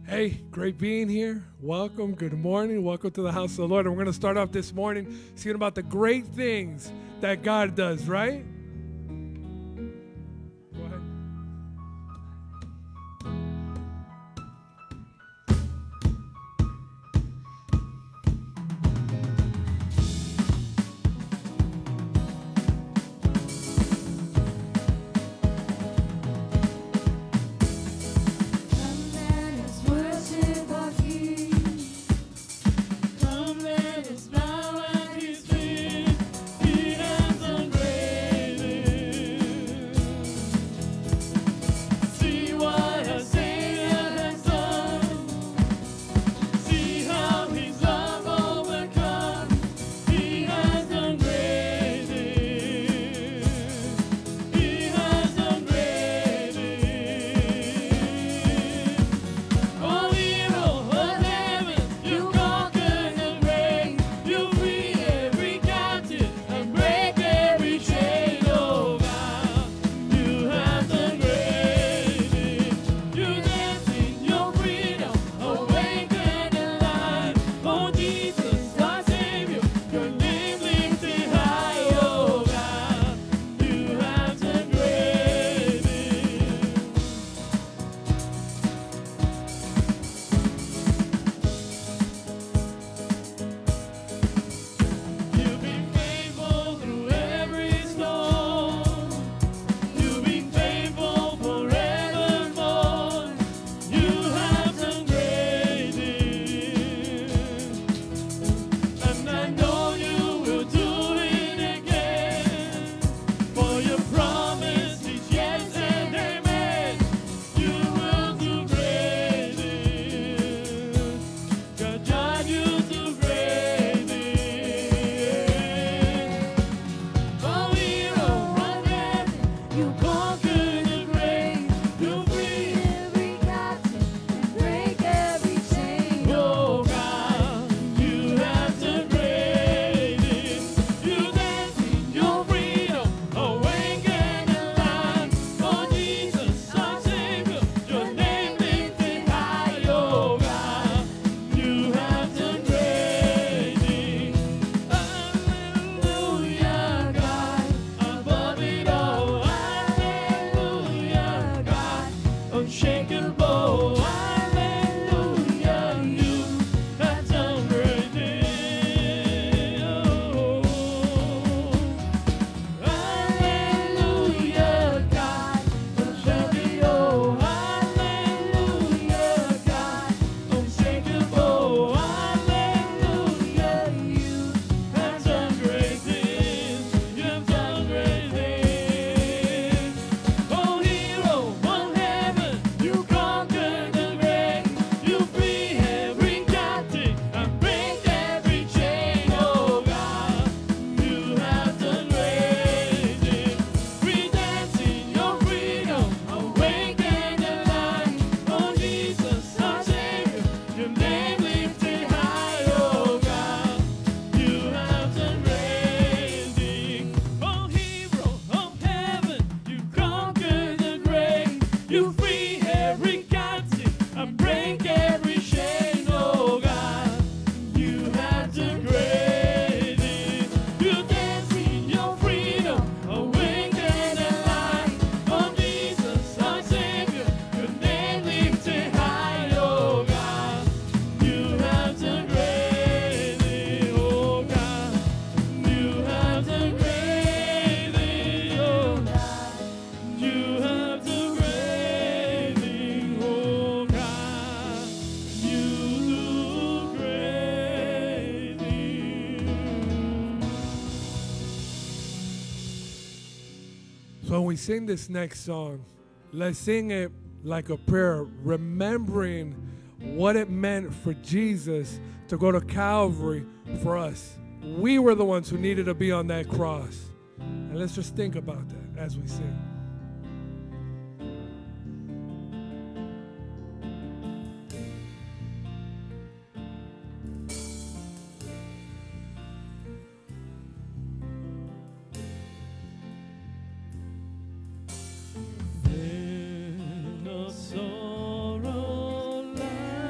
Hey, great being here. Welcome. Good morning. Welcome to the house of the Lord. And we're going to start off this morning seeing about the great things that God does, right? Go ahead. So when we sing this next song, let's sing it like a prayer, remembering what it meant for Jesus to go to Calvary for us. We were the ones who needed to be on that cross. And let's just think about that as we sing. Sorrow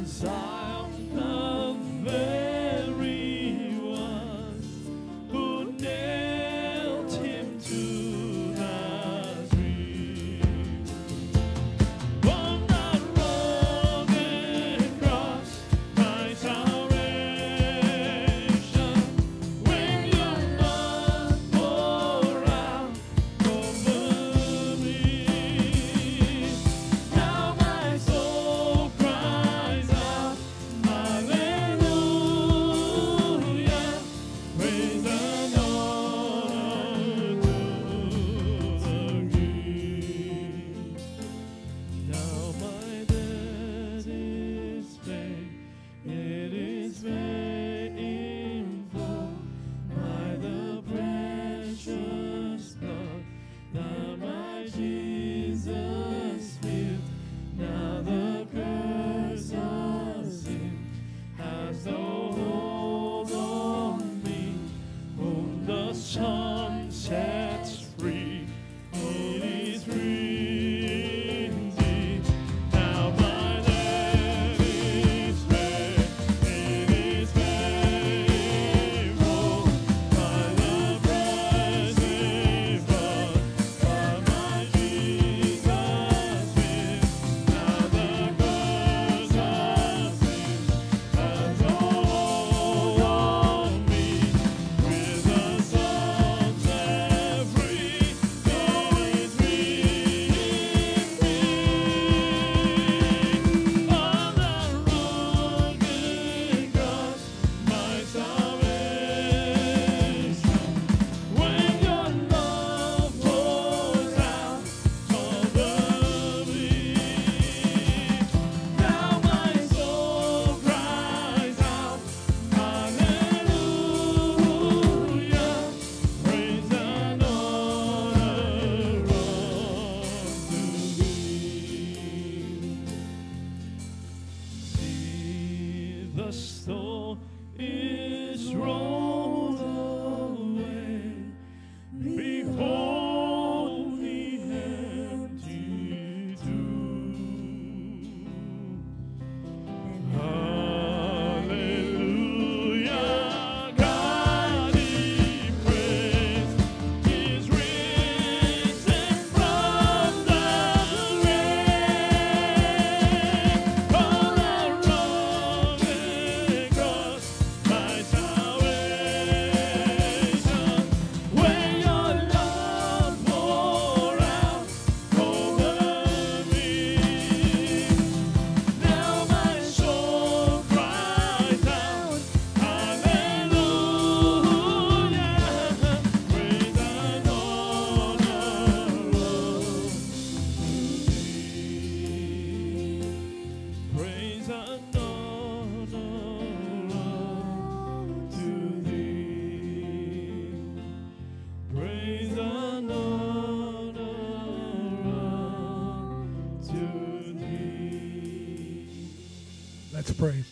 Let's pray.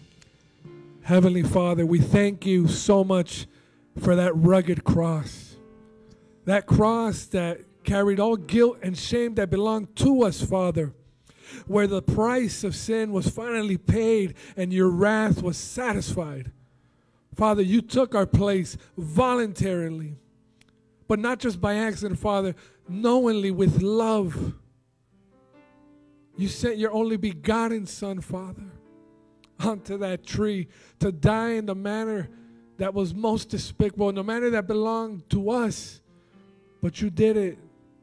Heavenly Father, we thank you so much for that rugged cross. That cross that carried all guilt and shame that belonged to us, Father, where the price of sin was finally paid and your wrath was satisfied. Father, you took our place voluntarily, but not just by accident, Father, knowingly with love. You sent your only begotten Son, Father, onto that tree to die in the manner that was most despicable, in the manner that belonged to us. But you did it.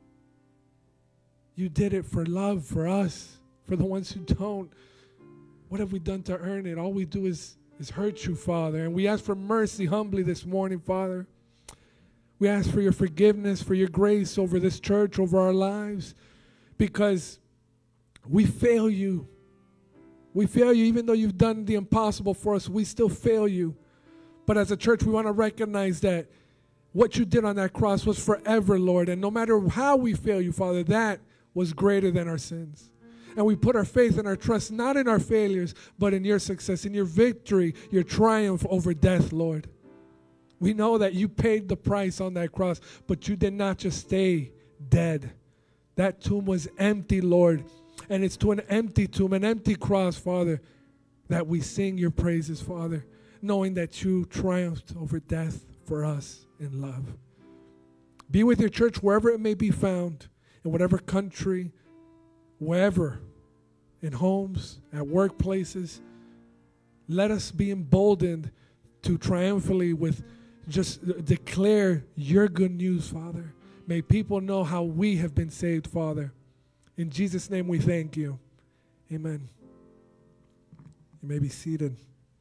You did it for love, for us, for the ones who don't. What have we done to earn it? All we do is hurt you, Father. And we ask for mercy humbly this morning, Father. We ask for your forgiveness, for your grace over this church, over our lives, because we fail you. We fail you. Even though you've done the impossible for us, we still fail you. But as a church, we want to recognize that what you did on that cross was forever, Lord. And no matter how we fail you, Father, that was greater than our sins. And we put our faith and our trust not in our failures, but in your success, in your victory, your triumph over death, Lord. We know that you paid the price on that cross, but you did not just stay dead. That tomb was empty, Lord. And it's to an empty tomb, an empty cross, Father, that we sing your praises, Father, knowing that you triumphed over death for us in love. Be with your church wherever it may be found, in whatever country, wherever, in homes, at workplaces. Let us be emboldened to triumphantly just declare your good news, Father. May people know how we have been saved, Father. In Jesus' name we thank you. Amen. You may be seated.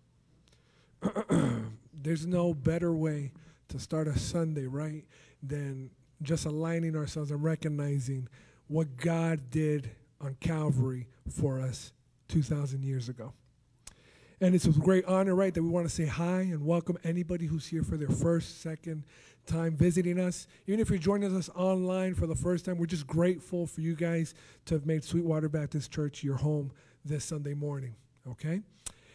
There's no better way to start a Sunday, right, than just aligning ourselves and recognizing what God did on Calvary for us 2,000 years ago. And it's with great honor, right, that we want to say hi and welcome anybody who's here for their first, second time visiting us. Even if you're joining us online for the first time, we're just grateful for you guys to have made Sweetwater Baptist Church your home this Sunday morning, okay?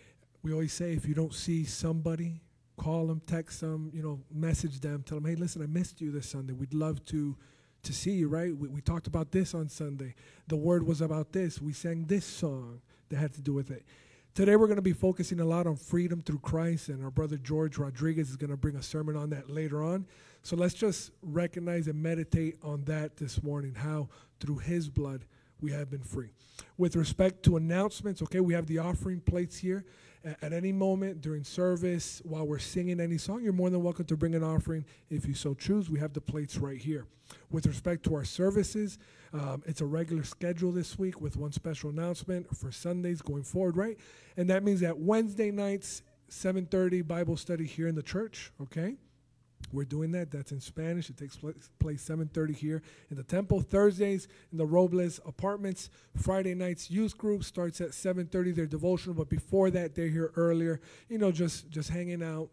We always say if you don't see somebody, call them, text them, message them, tell them, hey, listen, I missed you this Sunday. We'd love to see you, right? We talked about this on Sunday. The word was about this. We sang this song that had to do with it. Today we're going to be focusing a lot on freedom through Christ, and our brother George Rodriguez is going to bring a sermon on that later on. So let's just recognize and meditate on that this morning, how through his blood we have been free. With respect to announcements, okay, we have the offering plates here. At any moment during service, while we're singing any song, you're more than welcome to bring an offering if you so choose. We have the plates right here. With respect to our services, it's a regular schedule this week with one special announcement for Sundays going forward, right? And that means that Wednesday nights, 7:30 Bible study here in the church, okay? We're doing that. That's in Spanish. It takes place 7:30 here in the temple. Thursdays in the Robles apartments. Friday nights youth group starts at 7:30. They're devotional, but before that, they're here earlier. Just hanging out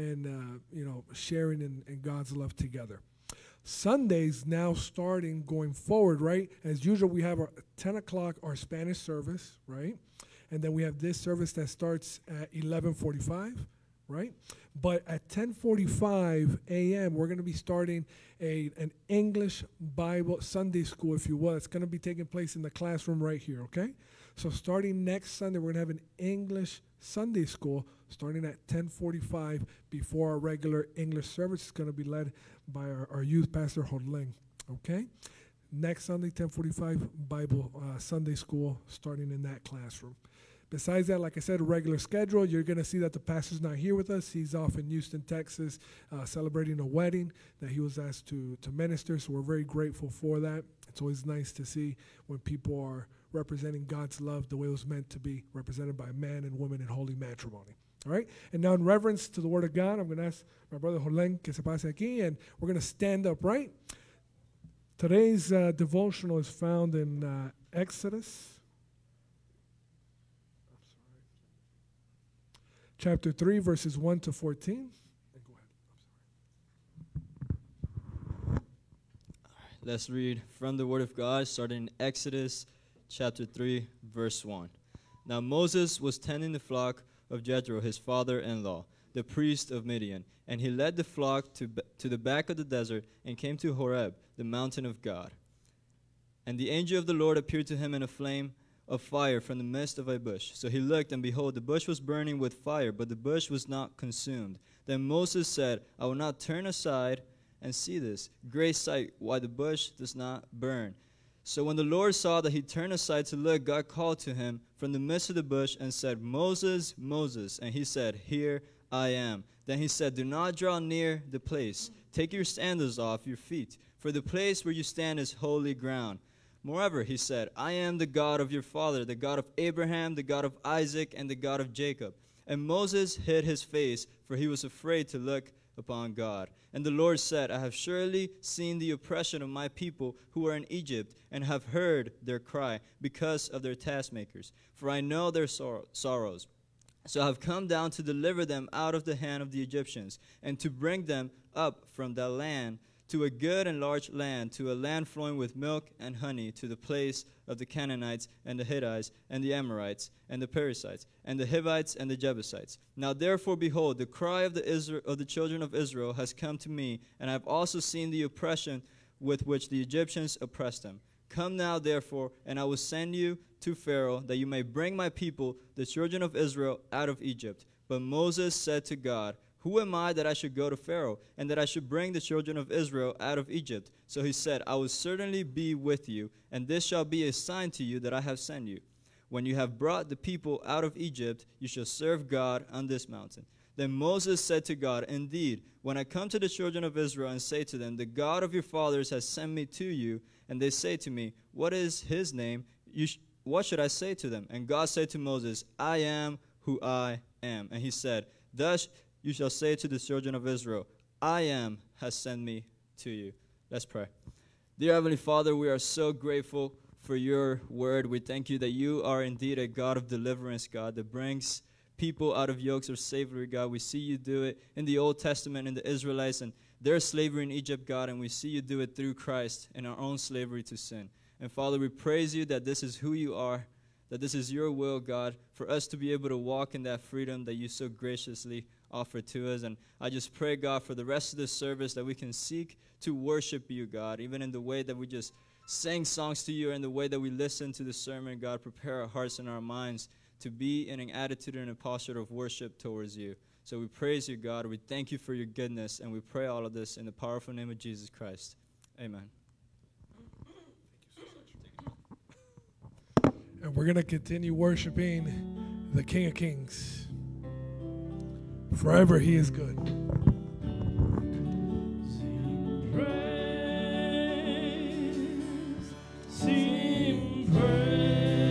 and sharing in God's love together. Sundays now starting going forward, right? As usual, we have our 10 o'clock our Spanish service, right? And then we have this service that starts at 11:45. Right? But at 10:45 a.m., we're going to be starting an English Bible Sunday school, if you will. It's going to be taking place in the classroom right here, okay? So starting next Sunday, we're going to have an English Sunday school starting at 10:45 before our regular English service. It's going to be led by our youth pastor, Hodling, okay? Next Sunday, 10:45 Bible Sunday school starting in that classroom. Besides that, like I said, a regular schedule. You're going to see that the pastor's not here with us. He's off in Houston, Texas, celebrating a wedding that he was asked to minister, so we're very grateful for that. It's always nice to see when people are representing God's love the way it was meant to be, represented by man and woman in holy matrimony. All right? And now in reverence to the Word of God, I'm going to ask my brother Jorlen que se pase aquí, and we're going to stand up, right? Today's devotional is found in Exodus chapter 3, verses 1 to 14. Go ahead. Let's read from the Word of God, starting in Exodus chapter 3, verse 1. Now Moses was tending the flock of Jethro, his father-in-law, the priest of Midian, and he led the flock to the back of the desert and came to Horeb, the mountain of God. And the angel of the Lord appeared to him in a flame of fire from the midst of a bush. So he looked, and behold, the bush was burning with fire, but the bush was not consumed. Then Moses said, I will not turn aside and see this great sight, why the bush does not burn. So when the Lord saw that he turned aside to look, God called to him from the midst of the bush and said, Moses, Moses. And he said, Here I am. Then he said, Do not draw near the place. Take your sandals off your feet, for the place where you stand is holy ground. Moreover, he said, I am the God of your father, the God of Abraham, the God of Isaac, and the God of Jacob. And Moses hid his face, for he was afraid to look upon God. And the Lord said, I have surely seen the oppression of my people who are in Egypt, and have heard their cry because of their taskmakers. For I know their sorrows. So I have come down to deliver them out of the hand of the Egyptians, and to bring them up from that land to a good and large land, to a land flowing with milk and honey, to the place of the Canaanites and the Hittites and the Amorites and the Perizzites and the Hivites and the Jebusites. Now therefore, behold, the cry of the children of Israel has come to me, and I have also seen the oppression with which the Egyptians oppressed them. Come now, therefore, and I will send you to Pharaoh, that you may bring my people, the children of Israel, out of Egypt. But Moses said to God, who am I that I should go to Pharaoh, and that I should bring the children of Israel out of Egypt? So he said, I will certainly be with you, and this shall be a sign to you that I have sent you. When you have brought the people out of Egypt, you shall serve God on this mountain. Then Moses said to God, indeed, when I come to the children of Israel and say to them, the God of your fathers has sent me to you, and they say to me, what is his name? What should I say to them? And God said to Moses, I am who I am. And he said, thus you shall say to the children of Israel, I am has sent me to you. Let's pray. Dear Heavenly Father, we are so grateful for your word. We thank you that you are indeed a God of deliverance, God, that brings people out of yokes of slavery, God. We see you do it in the Old Testament in the Israelites and their slavery in Egypt, God, and we see you do it through Christ in our own slavery to sin. And Father, we praise you that this is who you are, that this is your will, God, for us to be able to walk in that freedom that you so graciously offer to us. And I just pray, God, for the rest of this service that we can seek to worship you, God, even in the way that we just sing songs to you and the way that we listen to the sermon, God. Prepare our hearts and our minds to be in an attitude and a posture of worship towards you. So we praise you, God. We thank you for your goodness, and we pray all of this in the powerful name of Jesus Christ. Amen. And we're going to continue worshiping the King of Kings. Forever he is good. Sing praise, sing praise.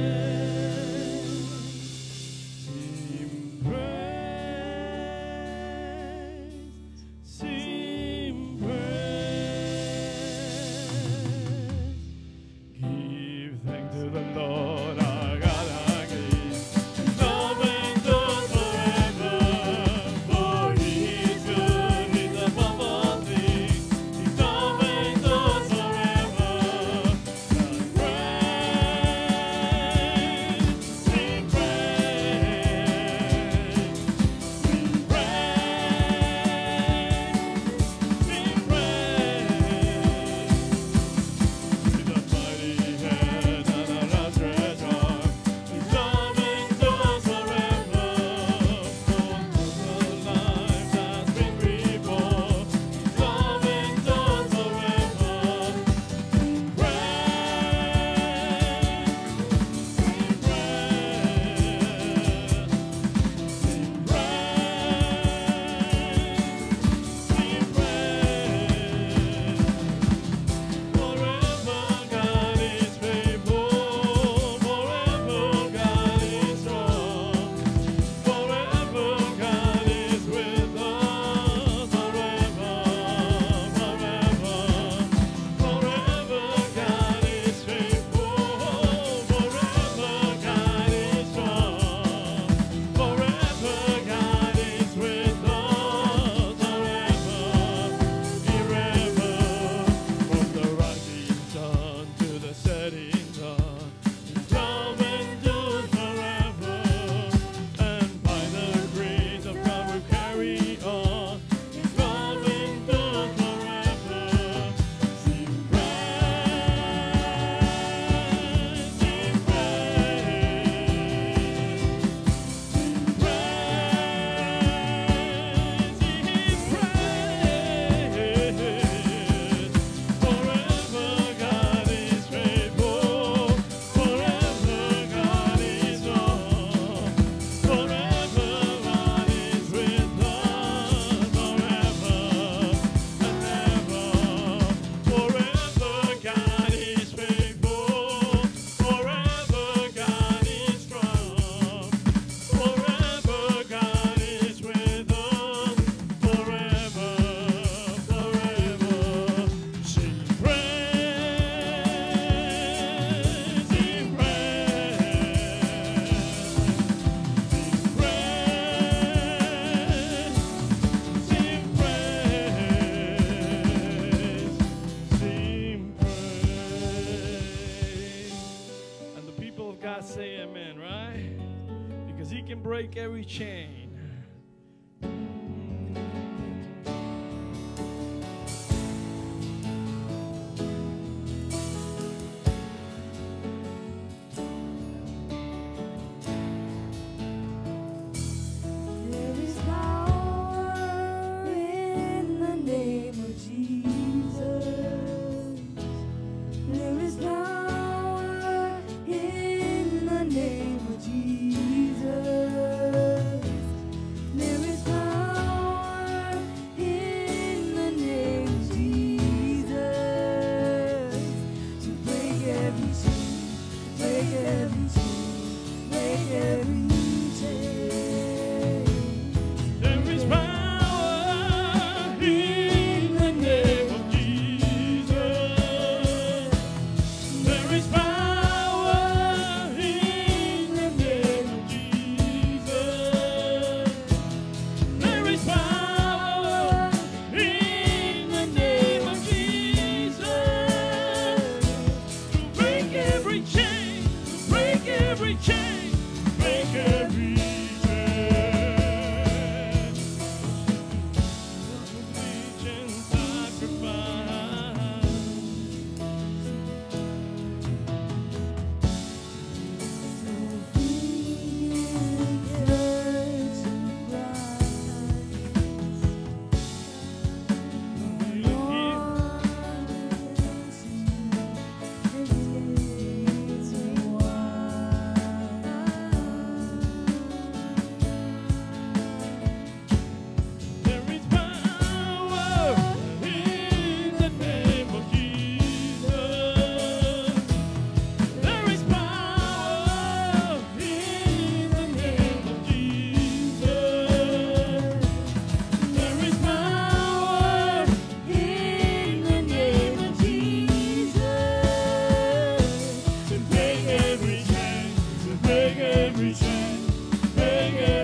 Break every chain.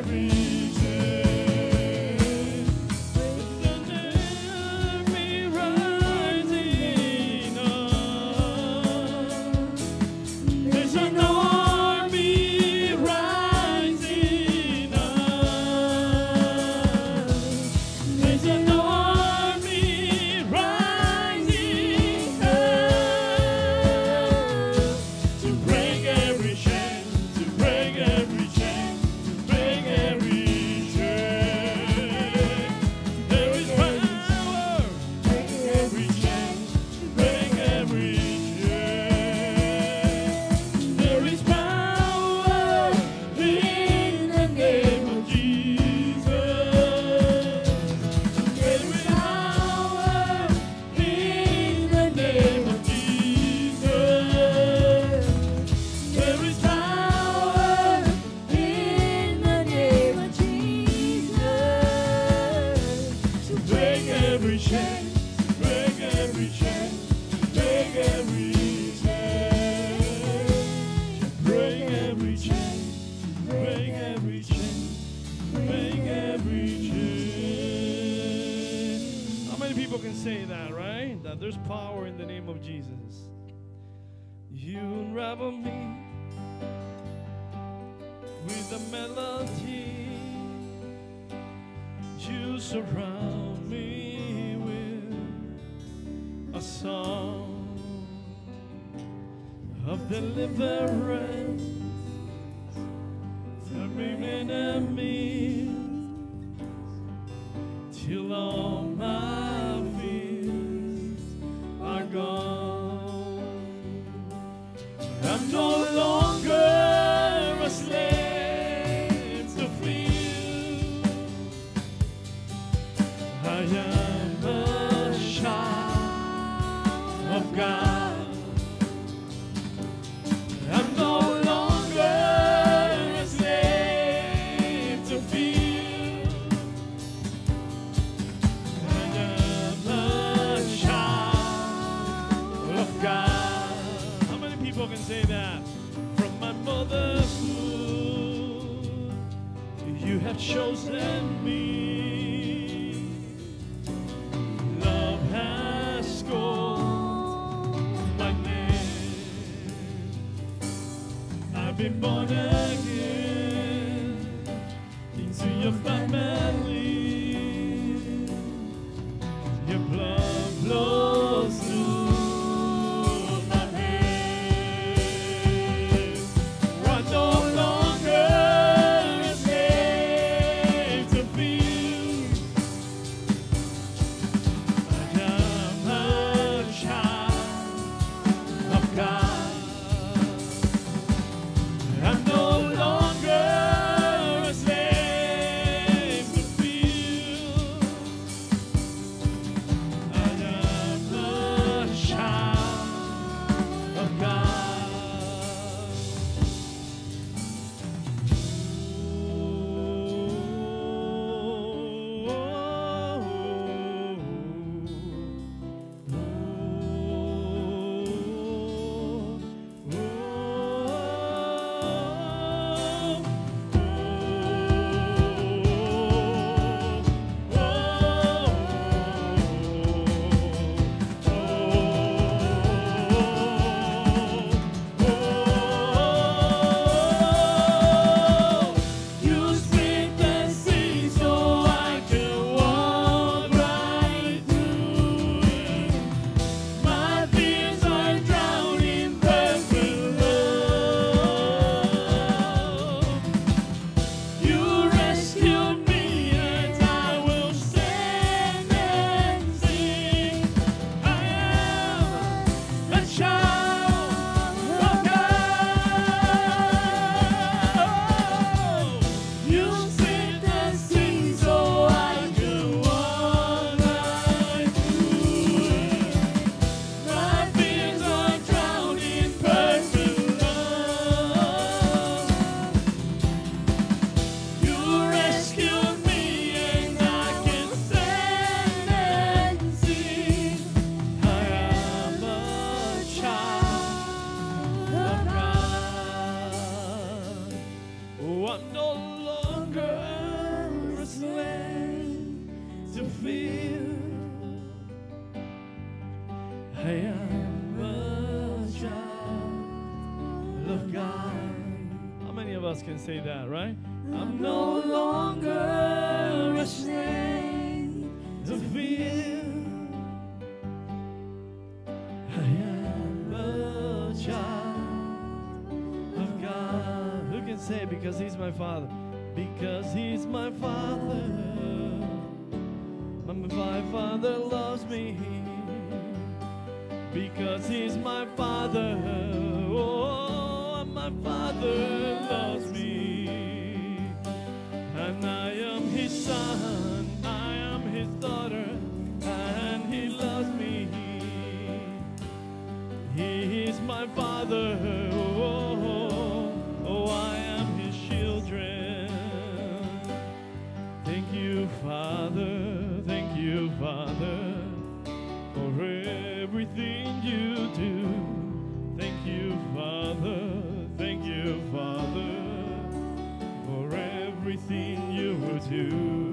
every chain. There's an army rising up. There's an army rising up. There's an army rising up to break every chain, to break every chain, to break every chain. There is power, break every chain, to break every chain. There is power in the name of Jesus. There is power in the name of Jesus. There is power in the name of Jesus to break every chain, to break every chain, to break every chain, to break every chain, to break every chain, to break every chain. How many people can say that, right? That there's power in the name of Jesus. You unravel me with a melody. You surround me with a song of deliverance from enemies till all my fears are gone. I'm no longer a slave to fear. I am a child of God. I'm no longer a slave to fear. I am a child of God. How many people can say that? From my mother's womb, you have chosen me. Love has called my name. I've been born again into your family. Your blood flows through my veins. I'm no longer a slave to fear. I am a child of God. I'm no longer a slave else can say that, right? I'm no longer a slave to fear. I am a child of God. Who can say because He's my Father? Because He's my Father. My Father loves me. Because He's my Father. Oh, my Father loves me. And I am His son, I am His daughter, and He loves me. He is my Father. Oh, I am His children. Thank you, Father. Thank you, Father, for everything you do. Thank you, Father. Thank you, Father, for everything you do.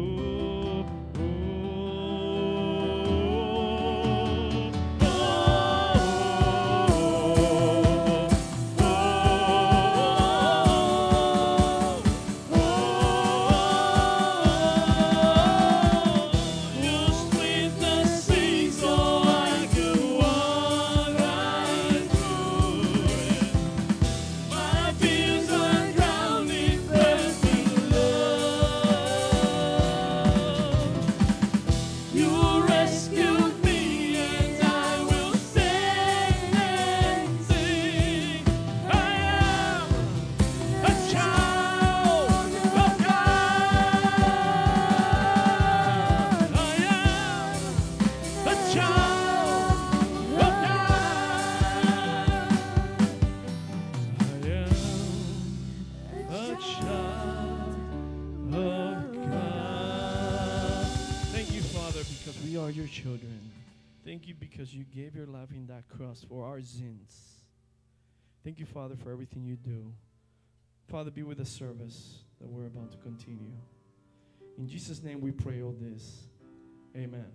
Your children. Thank you because you gave your life in that cross for our sins. Thank you, Father, for everything you do. Father, be with the service that we're about to continue. In Jesus' name we pray all this. Amen.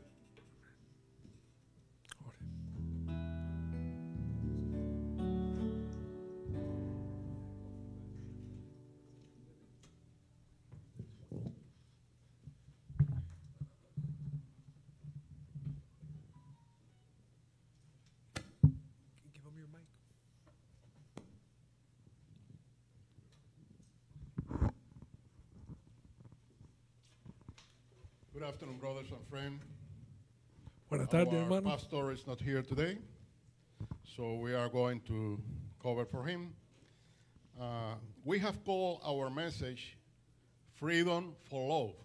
Good afternoon, brothers and friends. Buenas tardes, Our hermano. pastor is not here today, so we are going to cover for him. We have called our message Freedom for Love.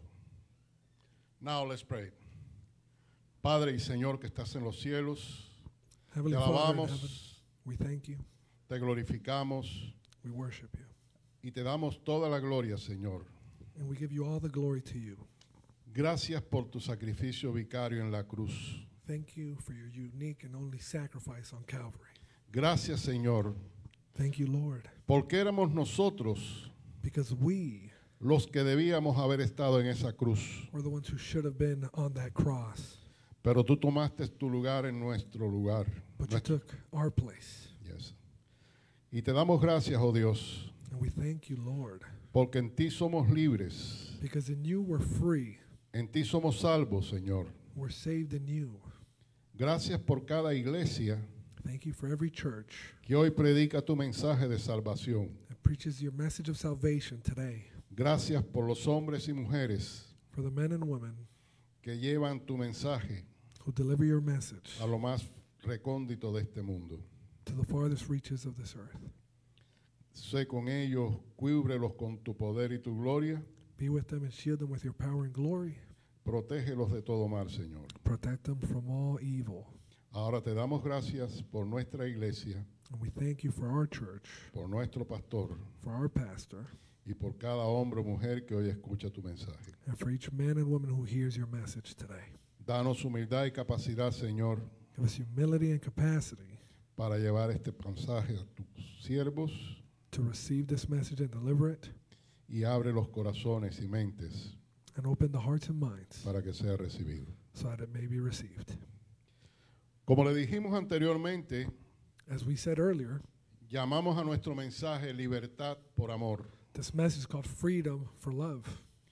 Now let's pray. Padre y Señor que estás en los cielos, Heavenly te Father in alabamos, heaven, we thank you, te glorificamos we worship you, y te damos toda la gloria, Señor. and we give you all the glory to you. Gracias por tu sacrificio vicario en la cruz. Thank you for your unique and only sacrifice on Calvary. Gracias, Señor, Thank you, Lord, porque éramos nosotros because we los que debíamos haber estado en esa cruz. were the ones who should have been on that cross, Pero tú tomaste tu lugar en nuestro lugar. but you took our place. Yes. Y te damos gracias, oh Dios, And we thank you, Lord, porque en ti somos libres. because in you we're free, En ti somos salvos, Señor. we're saved in you. Gracias por cada iglesia Thank you for every church que hoy predica tu mensaje de salvación. that preaches your message of salvation today, Gracias por los hombres y mujeres for the men and women que llevan tu mensaje who deliver your message a lo más recóndito de este mundo. to the farthest reaches of this earth. Sé con ellos, cúbrelos con tu poder y tu gloria. Be with them and shield them with your power and glory. Protégelos de todo mal, Señor. Protect them from all evil. Ahora te damos gracias por nuestra iglesia, And we thank you for our church, por nuestro pastor for our pastor, y por cada hombre o mujer que hoy escucha tu mensaje. and for each man and woman who hears your message today. Danos humildad y capacidad, Señor, Give us humility and capacity para llevar este mensaje a tus siervos to receive this message and deliver it, y abre los corazones y mentes and open the hearts and minds para que sea recibido. so that it may be received. Como le dijimos anteriormente, As we said earlier, llamamos a nuestro mensaje Libertad por Amor. This message is called Freedom for Love.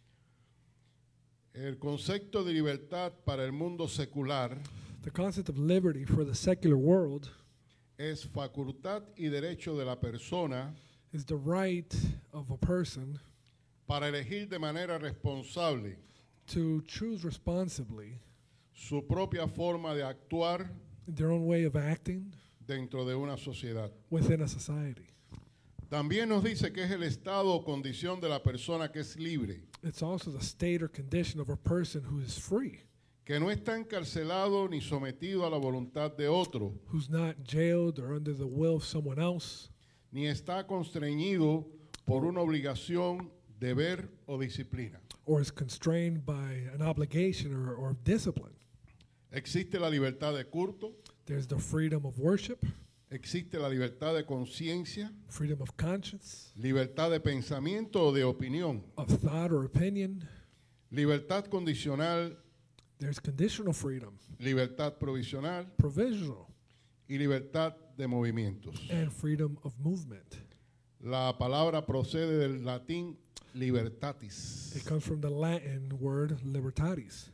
El concepto de libertad para el mundo secular The concept of liberty for the secular world es facultad y derecho de la persona is the right of a person para elegir de manera responsable to choose responsibly su propia forma de actuar their own way of acting dentro de una sociedad. within a society. También nos dice que es el estado o condición de la persona que es libre, It's also the state or condition of a person who is free, que no está encarcelado ni sometido a la voluntad de otro, who's not jailed or under the will of someone else, ni está constreñido por una obligación, deber o disciplina. or is constrained by an obligation or discipline. Existe la libertad de culto, There's the freedom of worship, existe la libertad de conciencia, freedom of conscience, libertad de pensamiento o de opinión, of thought or opinion. libertad condicional, There's conditional freedom, libertad provisional provisional, y libertad de movimientos. and freedom of movement. La palabra procede del latín libertatis. It comes from the Latin word libertatis.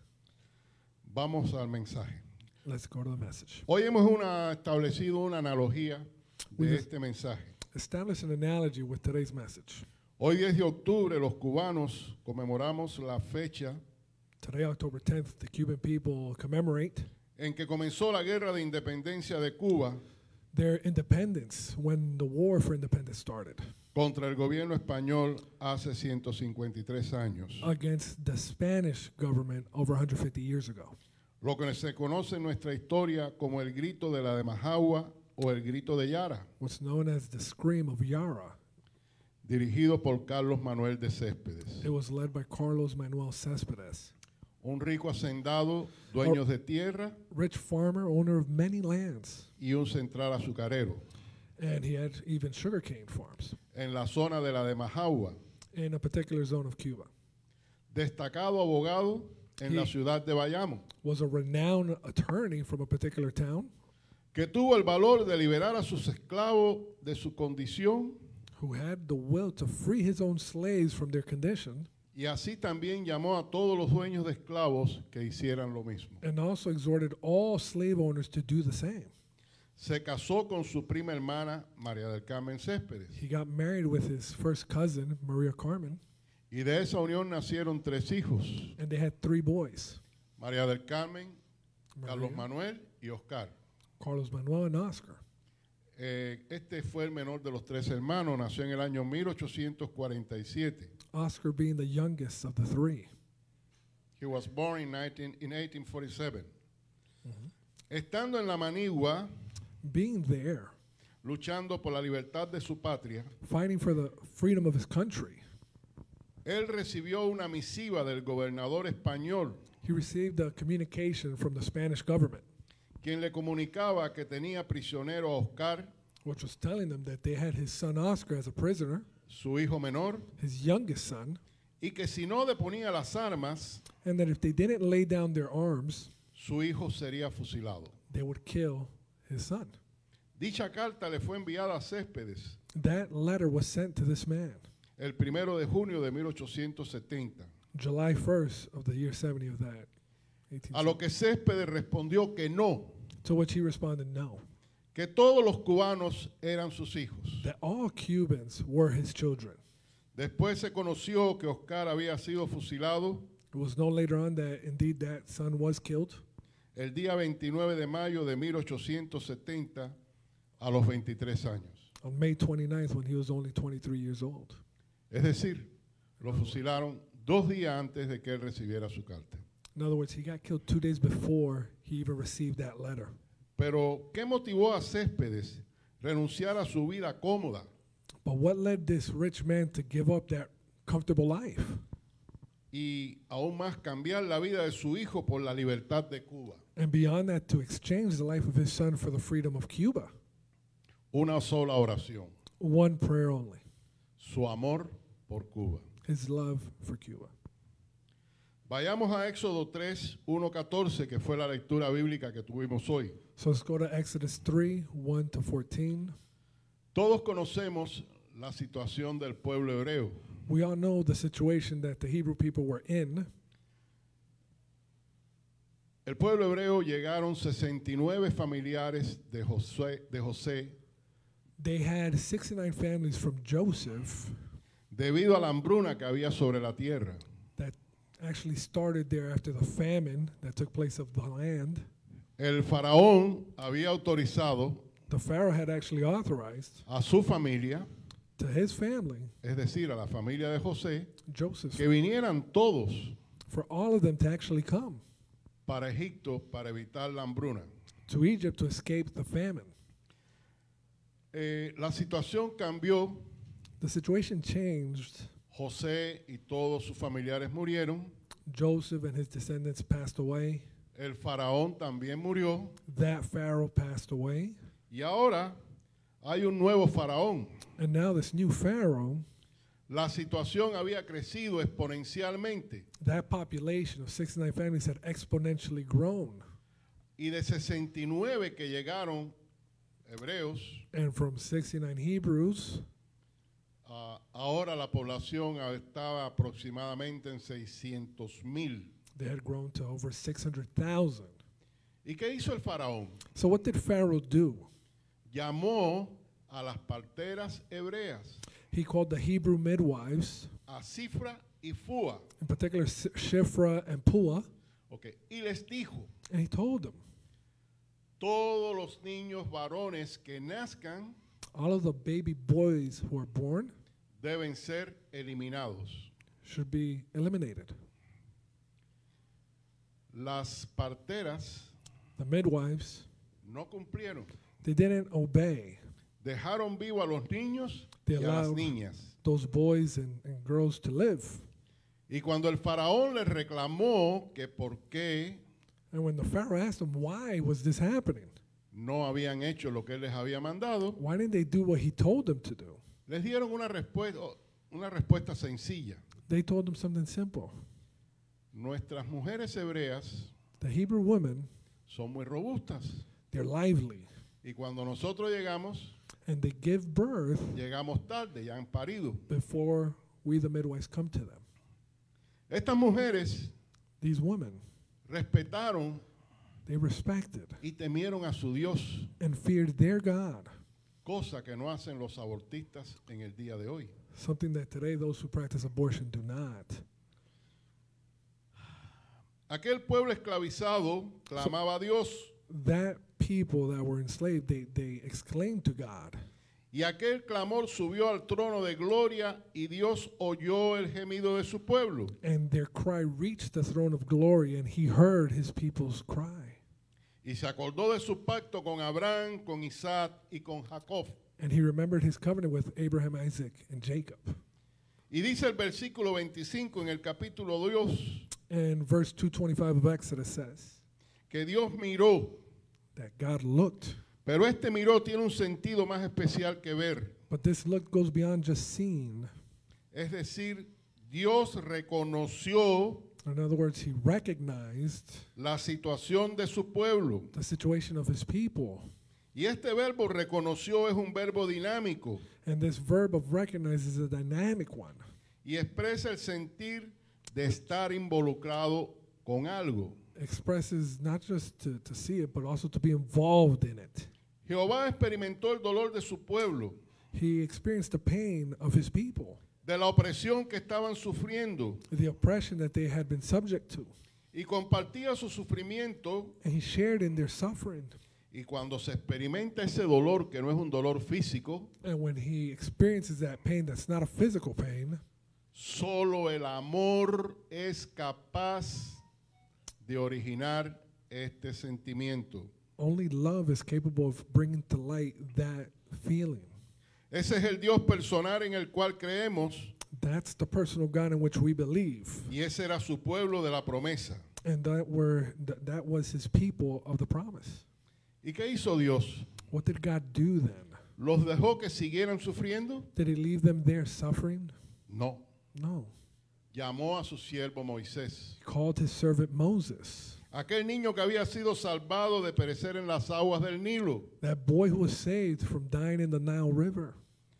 Vamos al mensaje. Let's go to the message. Hoy hemos establecido una analogía de este mensaje. Establish an analogy with today's message. Hoy 10 de octubre los cubanos conmemoramos la fecha Today, October 10th, the Cuban people commemorate en que comenzó la guerra de independencia de Cuba their independence when the war for independence started contra el gobierno español hace 153 años. against the Spanish government over 150 years ago. Lo que se conoce en nuestra historia como el grito de la de Majagua o el grito de Yara, What's known as the Scream of Yara. dirigido por Carlos Manuel de Céspedes. It was led by Carlos Manuel Céspedes, Un rico hacendado, dueño de tierra rich farmer, owner of many lands, y un central azucarero and he had even sugarcane farms en la zona de la de Majagua. in a particular zone of Cuba. Destacado abogado en la ciudad de Bayamo, Was a renowned attorney from a particular town que tuvo el valor de liberar a sus esclavos de su condición who had the will to free his own slaves from their condition, y así también llamó a todos los dueños de esclavos que hicieran lo mismo. and also exhorted all slave owners to do the same. Se casó con su prima hermana María del Carmen Céspedes He got married with his first cousin, Maria Carmen, y de esa unión nacieron 3 hijos, and they had 3 boys, María del Carmen, Carlos Maria, Manuel y Oscar. Carlos Manuel, and Oscar. Este fue el menor de los 3 hermanos, nació en el año 1847. Oscar being the youngest of the 3. He was born in 1847. Estando en la Manigua, Being there, luchando por la libertad de su patria, fighting for the freedom of his country, él recibió una misiva del gobernador español, he received a communication from the Spanish government, quien le comunicaba que tenía prisionero a Oscar, which was telling them that they had his son Oscar as a prisoner, su hijo menor, his youngest son, y que si no deponía las armas, and that if they didn't lay down their arms, su hijo sería fusilado. they would kill his son. Dicha carta le fue enviada a Céspedes That letter was sent to this man, el 1 de junio de 1870, July 1st of the year 70 of that. a lo que Céspedes respondió que no, To which he responded, no, que todos los cubanos eran sus hijos. that all Cubans were his children. Después se conoció que Oscar había sido fusilado It was known later on that indeed that son was killed el día 29 de mayo de 1870 a los 23 años. on May 29th when he was only 23 years old. Es decir, lo fusilaron 2 días antes de que él recibiera su carta. In other words, he got killed 2 days before he even received that letter. Pero, ¿qué motivó a Céspedes renunciar a su vida cómoda But what led this rich man to give up that comfortable life y aún más cambiar la vida de su hijo por la libertad de Cuba? and beyond that to exchange the life of his son for the freedom of Cuba? Una sola oración, One prayer only, su amor por Cuba. his love for Cuba. Vayamos a Éxodo 3, 1-14, que fue la lectura bíblica que tuvimos hoy. So let's go to Exodus 3, 1 to 14. Todos conocemos la situación del pueblo hebreo. We all know the situation that the Hebrew people were in. El pueblo hebreo llegaron 69 familiares de José They had 69 families from Joseph debido a la hambruna que había sobre la tierra. that actually started there after the famine that took place of the land. El faraón había autorizado The Pharaoh had actually authorized a su familia, to his family, es decir, a la familia de José, Joseph, que vinieran todos for all of them to actually come para Egipto para evitar la hambruna. to Egypt to escape the famine. La situación cambió. The situation changed. José y todos sus familiares murieron. Joseph and his descendants passed away. El faraón también murió. That Pharaoh passed away. Y ahora hay un nuevo faraón. And now this new Pharaoh, La situación había crecido exponencialmente. that population of 69 families had exponentially grown. Y de 69 que llegaron hebreos, And from 69 Hebrews, ahora la población estaba aproximadamente en 600,000. they had grown to over 600,000. ¿Y qué hizo el faraón? So what did Pharaoh do? Llamó a las parteras hebreas, He called the Hebrew midwives, a Cifra y Fua, in particular Shifra and Puah, okay, y les dijo: and he told them, todos los niños varones que nazcan all of the baby boys who are born deben ser eliminados. should be eliminated. Las parteras The midwives, no cumplieron. they didn't obey. Dejaron vivo a los niños They y a las allowed niñas. those boys and girls to live. Y cuando el faraón les reclamó que por qué And when the Pharaoh asked them, why was this happening? no habían hecho lo que él les había mandado, Why didn't they do what he told them to do? les dieron una respuesta sencilla. They told them something simple. Nuestras mujeres hebreas The Hebrew women, son muy robustas. they're lively, Y cuando nosotros llegamos, and they give birth llegamos tarde, ya han parido. before we, the midwives, come to them. Estas mujeres These women, respetaron they respected y temieron a su Dios, and feared their God, cosa que no hacen los abortistas en el día de hoy. something that today those who practice abortion do not. Aquel pueblo esclavizado clamaba a Dios, That people that were enslaved, they exclaimed to God. y aquel clamor subió al trono de gloria, y Dios oyó el gemido de su pueblo. And their cry reached the throne of glory, and he heard his people's cry. Y se acordó de su pacto con Abraham, con Isaac y con Jacob. And he remembered his covenant with Abraham, Isaac, and Jacob. Y dice el versículo 25 en el capítulo 2 And verse 225 of Exodus says que Dios miró, that God looked, pero este miró tiene un sentido más especial que ver. but this look goes beyond just seeing. Es decir, Dios reconoció In other words, he recognized la situación de su pueblo. the situation of his people. Y este verbo reconoció es un verbo dinámico And this verb of recognize is a dynamic one. y expresa el sentir de estar involucrado con algo. Expresses not just to see it, but also to be involved in it. Jehová experimentó el dolor de su pueblo, He experienced the pain of his people, de la opresión que estaban sufriendo, the oppression that they had been subject to. y compartía su sufrimiento. And he shared in their suffering. Y cuando se experimenta ese dolor, que no es un dolor físico, And when he experiences that pain that's not a physical pain, solo el amor es capaz de originar este sentimiento. only love is capable of bringing to light that feeling. Ese es el Dios personal en el cual creemos, That's the personal God in which we believe. y ese era su pueblo de la promesa. And that was his people of the promise. ¿Y qué hizo Dios? What did God do then? ¿Los dejó que siguieran sufriendo? Did he leave them there suffering? No. No. Llamó a su siervo Moisés. He called his servant Moses. Aquel niño que había sido salvado de perecer en las aguas del Nilo, That boy who was saved from dying in the Nile River,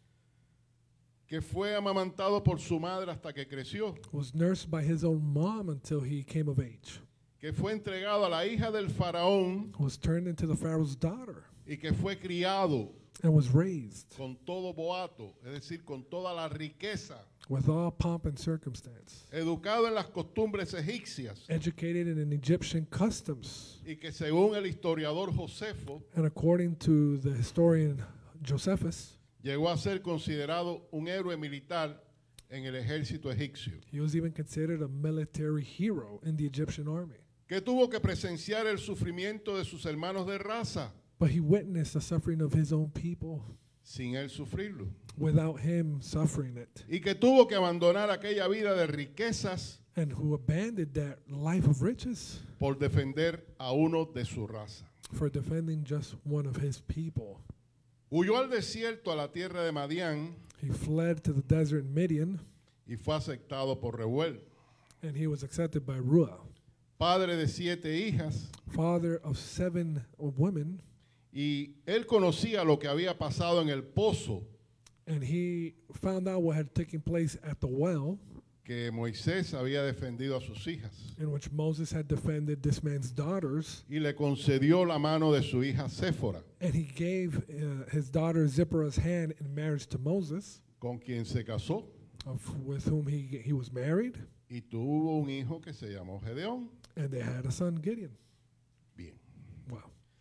que fue amamantado por su madre hasta que creció, was nursed by his own mom until he came of age, que fue entregado a la hija del faraón was turned into the Pharaoh's daughter, y que fue criado and was raised con todo boato, es decir, con toda la riqueza, with all pomp and circumstance, educado en las costumbres egipcias educated in Egyptian customs, y que según el historiador Josefo and according to the historian Josephus, llegó a ser considerado un héroe militar en el ejército egipcio, he was even considered a military hero in the Egyptian army. que tuvo que presenciar el sufrimiento de sus hermanos de raza But he witnessed the suffering of his own people sin él sufrirlo, without him suffering it, y que tuvo que abandonar aquella vida de riquezas and who abandoned that life of riches por defender a uno de su raza. for defending just one of his people. Huyó al desierto, a la tierra de Madián, He fled to the desert in Midian, y fue aceptado por Reuel, and he was accepted by Ruah, padre de 7 hijas, father of 7 women, y él conocía lo que había pasado en el pozo and he found out what had taken place at the well que Moisés había defendido a sus hijas, in which Moses had defended this man's daughters, y le concedió la mano de su hija Séfora, and he gave his daughter Zipporah's hand in marriage to Moses, con quien se casó, with whom he was married, y tuvo un hijo que se llamó Gedeón. and they had a son, Gideon. Bien. Wow.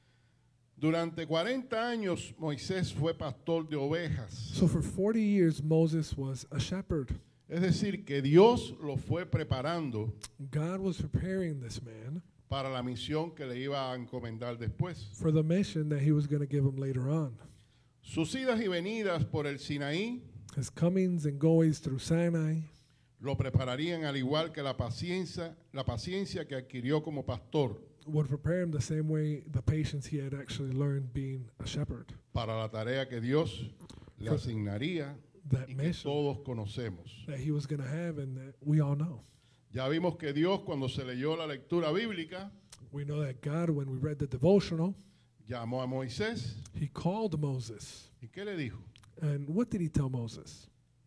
Durante 40 años Moisés fue pastor de ovejas, So for 40 years, Moses was a shepherd. es decir, que Dios lo fue preparando God was preparing this man para la misión que le iba a encomendar después. for the mission that he was going to give him later on. Sus idas y venidas por el Sinaí His comings and goings through Sinai lo prepararían al igual que la paciencia que adquirió como pastor would prepare him the same way the patience he had actually learned being a shepherd. para la tarea que Dios le For asignaría that y que mission todos conocemos. that he was going to have and that we all know. Ya vimos que Dios, cuando se leyó la lectura bíblica, We know that God, when we read the devotional, llamó a Moisés. he called Moses. ¿Y qué le dijo? And what did he tell Moses?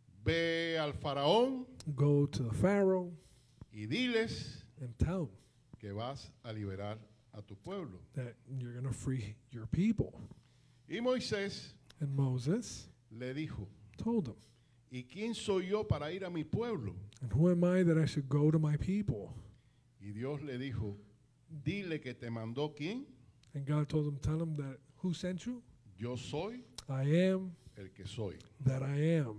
Ve al faraón Go to the Pharaoh y diles and tell him que vas a liberar a tu pueblo. that you're going to free your people. Y Moisés And Moses le dijo, told him, ¿y quién soy yo para ir a mi pueblo? and who am I that I should go to my people? Y Dios le dijo, dile que te mandó quién. And God told him, tell him that who sent you? Yo soy I am el que soy. that I am.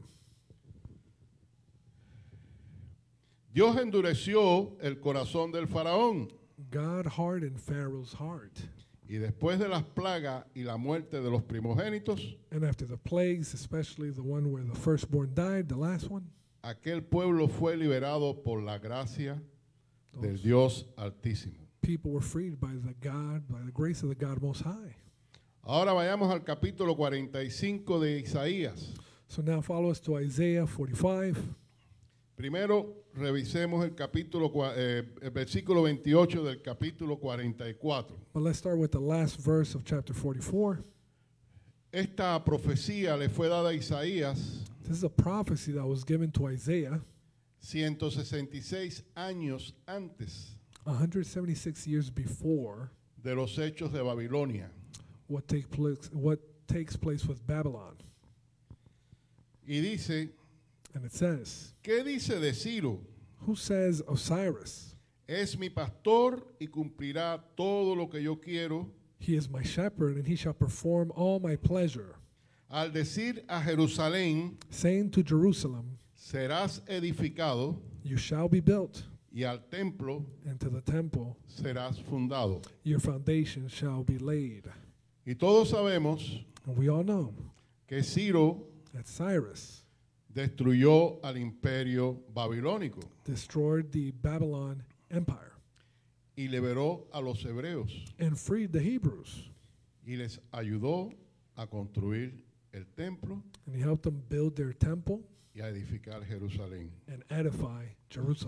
Dios endureció el corazón del faraón God hardened Pharaoh's heart. y después de las plagas y la muerte de los primogénitos, And after the plagues, especially the one where the firstborn died, the last one, aquel pueblo fue liberado por la gracia del those Dios Altísimo. people were freed by the grace of the God Most High. Ahora vayamos al capítulo 45 de Isaías. So now follow us to Isaiah 45. Primero revisemos el versículo 28 del capítulo 44. But let's start with the last verse of chapter 44. Esta profecía le fue dada a Isaías This is a prophecy that was given to Isaiah 166 años antes 176 years before de los hechos de Babilonia. what takes place with Babylon. Y dice, And it says, ¿qué dice de Ciro? who says of Cyrus, Es mi pastor y cumplirá todo lo que yo quiero. he is my shepherd, and he shall perform all my pleasure. Al decir a Jerusalén, Saying to Jerusalem, serás edificado, you shall be built, y al templo and to the temple serás fundado. your foundation shall be laid. Y todos sabemos And we all know que Ciro that Cyrus destruyó al imperio babilónico destroyed the Babylon Empire y liberó a los hebreos and freed the Hebrews, y les ayudó a construir el templo and he helped them build their temple y a edificar Jerusalén. and edify Jerusalem.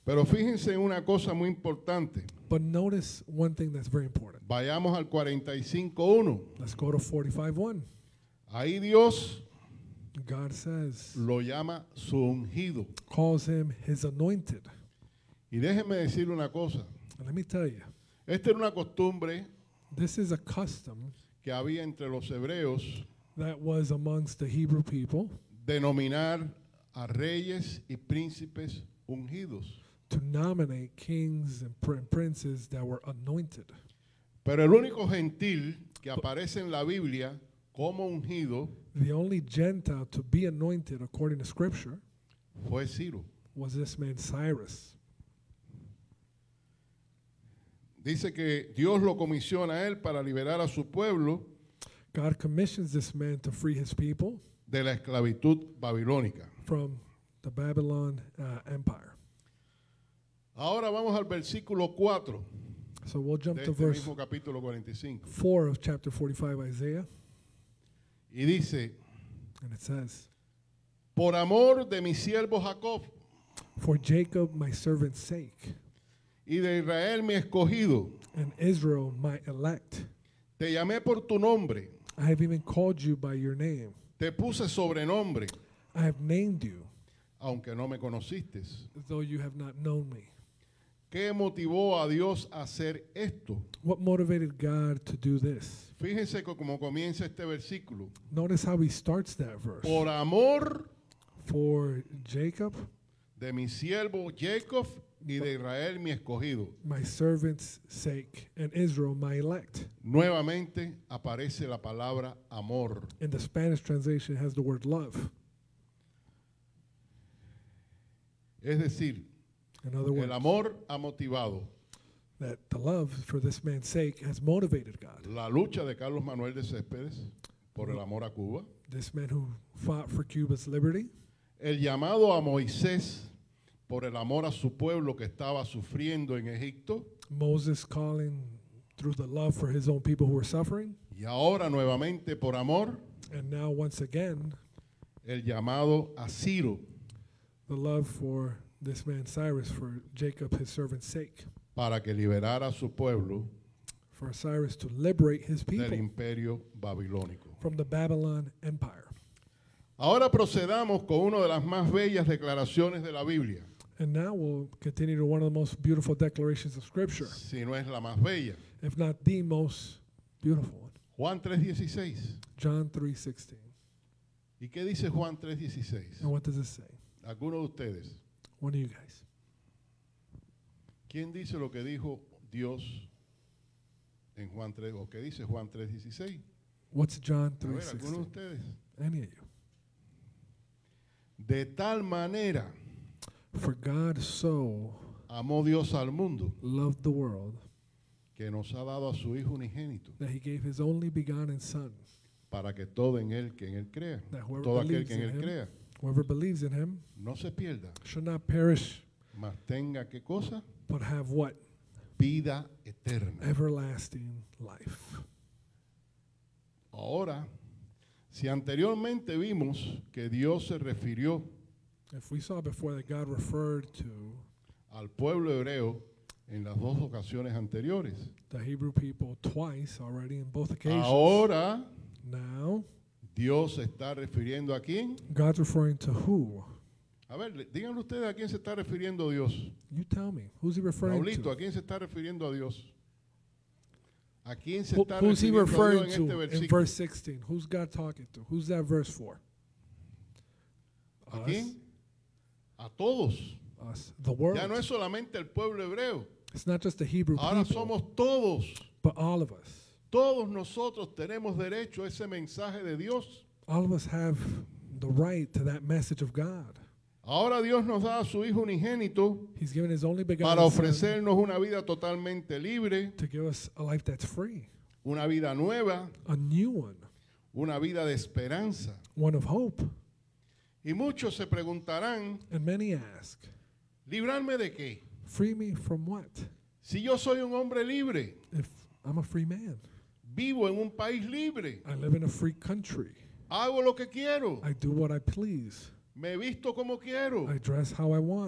Pero fíjense en una cosa muy importante. But notice one thing that's very important. Vayamos al 45:1. Let's go to 45:1. Ahí Dios God says, lo llama su ungido. calls him his anointed. Y déjenme decir una cosa. And let me tell you, Esta era una costumbre this is a custom que había entre los hebreos that was amongst the Hebrew people denominar a reyes y príncipes ungidos. to nominate kings and princes that were anointed. Pero el único gentil que aparece en la Biblia como ungido The only Gentile to be anointed according to Scripture fue Ciro. was this man Cyrus. Dice que Dios lo comisiona a él para liberar a su pueblo God commissions this man to free his people de la esclavitud babilónica. from the Babylon Empire. Ahora vamos al versículo 4 So we'll jump de to este verse mismo capítulo 45. 4 of chapter 45 Isaiah, Y dice, and it says, por amor de mi siervo Jacob "For Jacob my servant's sake, y de Israel mi escogido, and Israel my elect, te llamé por tu nombre, I have even called you by your name. te puse sobrenombre, I have named you, aunque no me conociste. though you have not known me." ¿Qué motivó a Dios a hacer esto? What motivated God to do this? Fíjense cómo comienza este versículo. Notice how he starts that verse. Por amor For Jacob, de mi siervo Jacob y de Israel mi escogido. my servant's sake, and Israel my elect. Nuevamente aparece la palabra amor. In the Spanish translation, it has the word love. Es decir, In other words, el amor ha motivado that the love for this man's sake has motivated God. la lucha de Carlos Manuel de Céspedes por el amor a Cuba, This man who fought for Cuba's liberty, el llamado a Moisés por el amor a su pueblo que estaba sufriendo en Egipto, Moses calling through the love for his own people who were suffering, y ahora nuevamente por amor, and now once again, el llamado a Ciro the love for this man Cyrus, for Jacob his servant's sake, para que liberara a su pueblo for Cyrus to liberate his del people imperio babilónico. from the Babylon Empire. Ahora procedamos con una de las más bellas declaraciones de la Biblia, And now we'll continue to one of the most beautiful declarations of Scripture, si no es la más bella. if not the most beautiful one. Juan 3:16. John 3:16. ¿Y qué dice Juan 3:16? And what does it say? Alguno de ustedes. One of you guys. ¿Quién dice lo que dijo Dios en Juan 3? ¿O qué dice Juan 3:16? What's John A ver, alguno de 3:16? ustedes. Any of you. De tal manera For God so amó Dios al mundo loved the world que nos ha dado a su Hijo unigénito that he gave his only begotten Son, para que todo en él, que en él crea, that whoever todo aquel believes que en in él him, crea, whoever believes in him no se pierda, should not perish, mas tenga qué cosa? but have what? Vida eterna. Everlasting life. Ahora, si anteriormente vimos que Dios se refirió If we saw before that God referred to al pueblo hebreo en las dos ocasiones anteriores, the Hebrew people twice already in both occasions, ahora now Dios se está refiriendo a quién. God's referring to who? A ver, díganle ustedes a quién se está refiriendo Dios. You tell me. Who's he referring Paulito, to? ¿a quién se está refiriendo a Dios? ¿A quién se Who- está who's he refiriendo a Dios referring en este to in versículo? verse 16? Who's God talking to? Who's that verse for? ¿A Us. quién? A todos. Us. The world. Ya no es solamente el pueblo hebreo. It's not just the Hebrew Ahora people, somos todos. but all of us. Todos nosotros tenemos derecho a ese mensaje de Dios. All of us have the right to that message of God. Ahora Dios nos da a su Hijo unigénito He's given his only begotten para Son ofrecernos una vida totalmente libre, to give us a life that's free, una vida nueva, a new one, una vida de esperanza. one of hope. Y muchos se preguntarán, And many ask, ¿librarme de qué? free me from what? Si yo soy un hombre libre, If I'm a free man, vivo en un país libre, I live in a free country, hago lo que quiero, I do what I please, me visto como quiero, I dress how I want,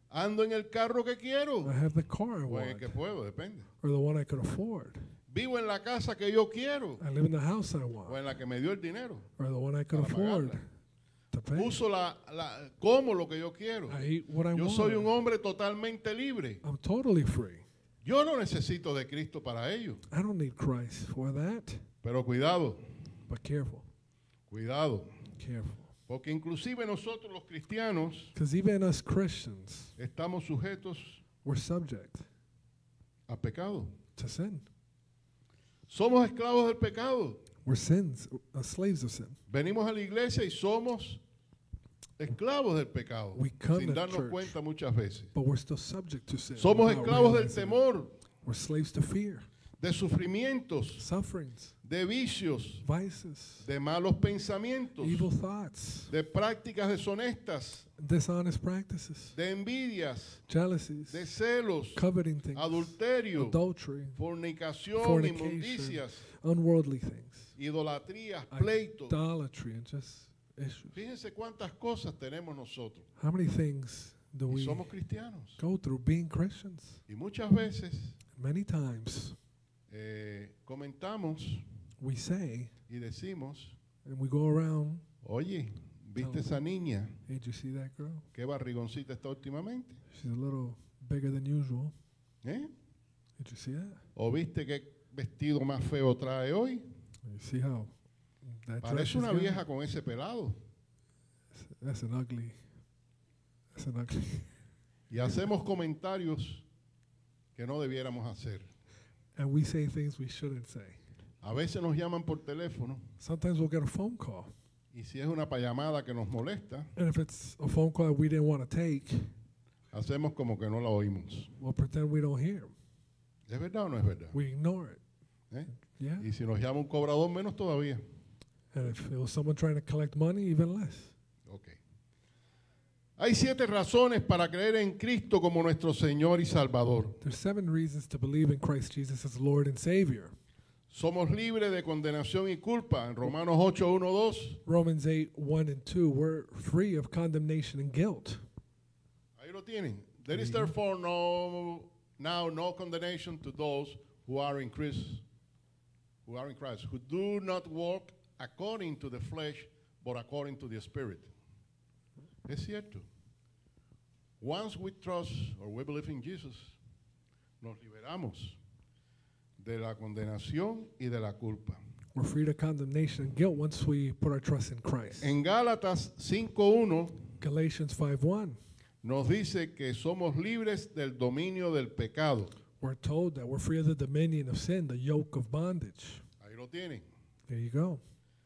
Ando en el carro que quiero. I have the car I O en el want, que puedo, depende. or the one I could afford. Vivo en la casa que yo quiero. I live in the house I O want, en la que me dio el dinero. or the one I could Para afford pagarla. to pay. Uso como lo que yo quiero. I eat what I Yo soy un want. hombre totalmente libre. I'm totally free. Yo no necesito de Cristo para ello. I don't need Christ for that. Pero cuidado, But careful, cuidado. careful. Porque inclusive nosotros los cristianos Because even us Christians, estamos sujetos we're subject a pecado. to sin. Somos esclavos del pecado. We're slaves of sin. Venimos a la iglesia y somos esclavos del pecado. We come Sin to darnos church. cuenta muchas veces. But we're still subject to sin. Somos without esclavos del realizing it. temor, We're slaves to fear, de sufrimientos, sufferings, de vicios, vices, de malos pensamientos, evil thoughts, de prácticas deshonestas, dishonest practices, de envidias, jealousies, de celos, coveting things, adulterio, adultery, fornicación, fornication, inmundicias, unworldly things, idolatrías, pleitos. idolatry, and just issues. Fíjense cuántas cosas tenemos nosotros. How many things do Y we somos cristianos. go through being Christians? Y muchas veces Many times comentamos we say, y decimos, and we go around, oye, ¿viste esa niña? hey, did you see that girl? ¿Qué barrigoncita está últimamente? She's a little bigger than usual. ¿Eh? Did you see that? ¿O viste qué vestido más feo trae hoy? You see how that dress Parece is una got? vieja con ese pelado. That's an ugly. Y hacemos comentarios que no debiéramos hacer. And we say things we shouldn't say. A veces nos llaman por teléfono Sometimes we'll get a phone call. y si es una llamada que nos molesta, And if it's a phone call we didn't want to take, hacemos como que no la oímos. we'll pretend we don't hear 'em. ¿Es verdad o no es verdad? We ignore it. ¿Eh? Yeah. Y si nos llama un cobrador, menos todavía. And if it was someone trying to collect money, even less. Ok. Hay 7 razones para creer en Cristo como nuestro Señor y Salvador. There's 7 reasons to believe in Christ Jesus as Lord and Savior. Somos libres de condenación y culpa. En Romanos 8, 1, 2. Romans 8, 1 and 2, we're free of condemnation and guilt. Ahí lo tienen. There is therefore no condemnation to those who are in Christ, who do not walk according to the flesh, but according to the Spirit. Es cierto. Once we trust or we believe in Jesus, nos liberamos de la condenación y de la culpa. We're free of condemnation and guilt once we put our trust in Christ. En Gálatas 5:1 Galatians 5:1, nos dice que somos libres del dominio del pecado. we're told that we're free of the dominion of sin, the yoke of bondage. Ahí lo tienen. There you go.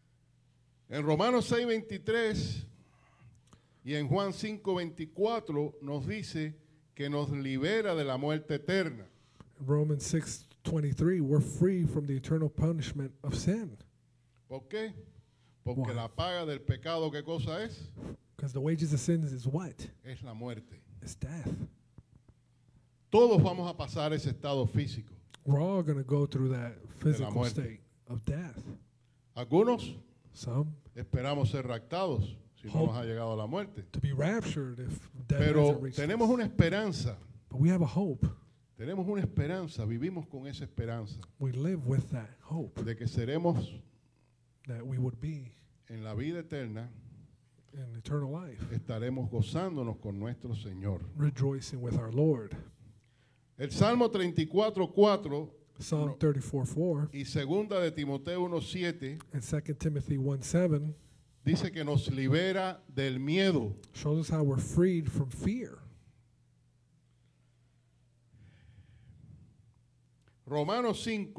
En Romanos 6:23 y en Juan 5:24 nos dice que nos libera de la muerte eterna. In Romans 6:23, we're free from the eternal punishment of sin. ¿Por qué? Porque Why? la paga del pecado, ¿qué cosa es? Because the wages of sin is what? Es la muerte. It's death. Todos vamos a pasar ese estado físico. We're all going to go through that physical muerte. state of death. Algunos Some esperamos ser raptados si no nos ha llegado la muerte. to be raptured if death Pero hasn't reached tenemos us. una esperanza. But we have a hope. Tenemos una esperanza, vivimos con esa esperanza We live with that hope de que seremos that we would be en la vida eterna, in eternal life, estaremos gozándonos con nuestro Señor. rejoicing with our Lord. El Salmo 34:4 Psalm 34:4 y segunda de Timoteo 1:7 and 2 Timothy 1:7 dice que nos libera del miedo. shows us how we're freed from fear. Romanos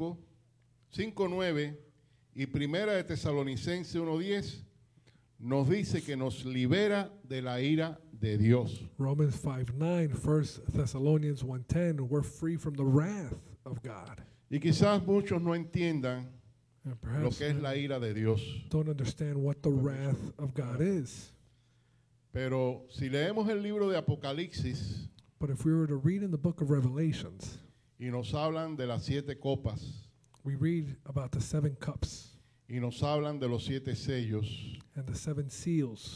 5:9 y primera de Tesalonicenses 1:10 nos dice que nos libera de la ira de Dios. Romans 5:9, 1 Thessalonians 1:10, we're free from the wrath of God. Y quizás muchos no entiendan And lo perhaps que es la ira de Dios. don't understand what the wrath of God is. Pero si leemos el libro de Apocalipsis But if we were to read in the book of Revelations, y nos hablan de las 7 copas we read about the 7 cups y nos hablan de los 7 sellos, and the 7 seals.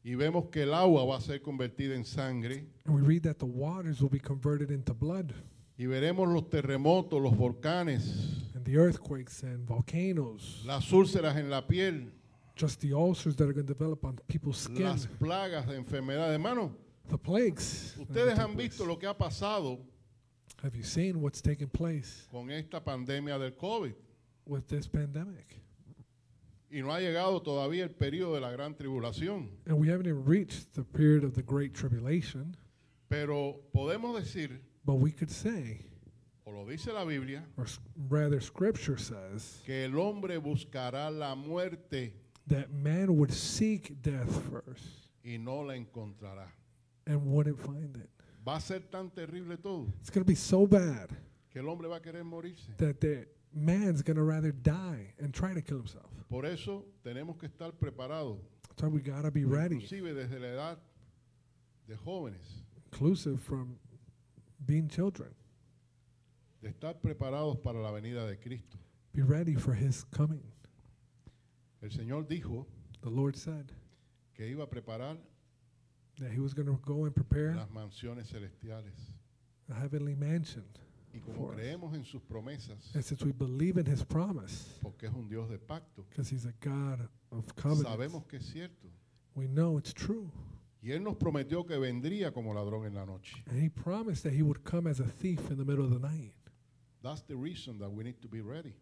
y vemos que el agua va a ser convertida en sangre, And we read that the waters will be converted into blood, y veremos los terremotos, los volcanes, and the earthquakes and volcanoes, las úlceras en la piel, just the ulcers that are going to develop on people's skin, las plagas de enfermedades. Hermano, the plagues. that are ustedes gonna han take visto place. lo que ha pasado Have you seen what's taking place con esta pandemia del COVID. with this pandemic? Y no ha llegado todavía el periodo de la gran tribulación. And we haven't even reached the period of the Great Tribulation, Pero podemos decir, but we could say, o lo dice la Biblia, or rather Scripture says, que el hombre buscará la muerte that man would seek death first y no la encontrará. and wouldn't find it. Va a ser tan terrible todo It's going to be so bad que el hombre va a querer morirse. that the man's going to rather die and try to kill himself. Por eso tenemos que estar preparados, So we got to be ready, inclusive desde la edad de jóvenes, inclusive from being children. de estar preparados para la venida de Cristo. Be ready for his coming. El Señor dijo The Lord said que iba a preparar that he was going to go and prepare las mansiones celestiales. a heavenly mansion. Y como for us. creemos en sus promesas, And since we believe in his promise, porque es un Dios de pacto, because he's a God of covenant, sabemos que es cierto. we know it's true. Y Él nos prometió que vendría como ladrón en la noche. And he promised that he would come as a thief in the middle of the night. That's the reason that we need to be ready.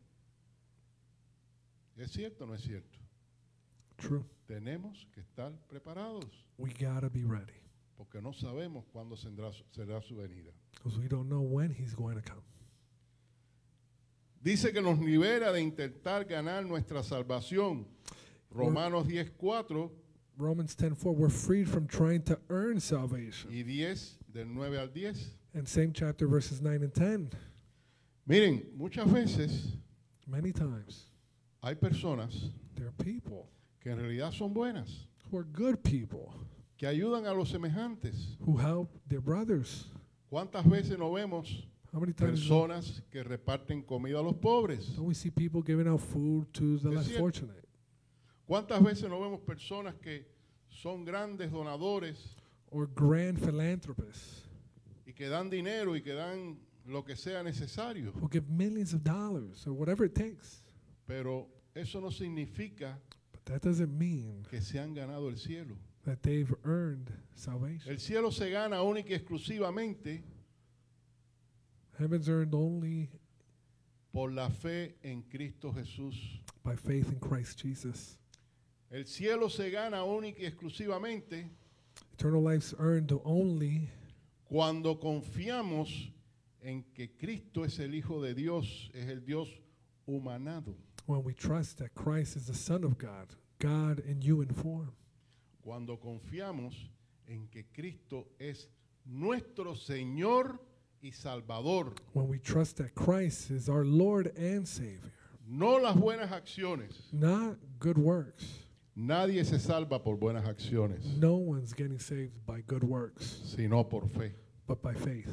¿Es cierto o no es cierto? True. Tenemos que estar preparados, We got to be ready porque no sabemos cuándo será su venida. because we don't know when he's going to come. Dice que nos libera de intentar ganar nuestra salvación. Romanos 10:4 Romans 10:4, we're freed from trying to earn salvation. y 10, del 9 al 10. And same chapter, verses 9 and 10. Miren, muchas veces Many times, hay personas there are people que en realidad son buenas, who are good people que ayudan a los semejantes. who help their brothers. ¿Cuántas veces no vemos How many times personas que reparten comida a los pobres? don't we see people giving out food to the Es less cierto. fortunate? ¿Cuántas veces no vemos personas que son grandes donadores Or grand philanthropists y que dan dinero y que dan lo que sea necesario? who give millions of dollars or whatever it takes? Pero eso no significa But that doesn't mean que se han ganado el cielo. that they've earned salvation. El cielo se gana única y exclusivamente Heaven's earned only por la fe en Cristo Jesús. by faith in Christ Jesus. El cielo se gana única y exclusivamente Eternal life's earned only cuando confiamos en que Cristo es el Hijo de Dios, es el Dios humanado. when we trust that Christ is the Son of God, God in human form. Cuando confiamos en que Cristo es nuestro Señor y Salvador. When we trust that Christ is our Lord and Savior, No las buenas acciones. not good works. Nadie se salva por buenas acciones, No one's getting saved by good works, sino por fe. but by faith.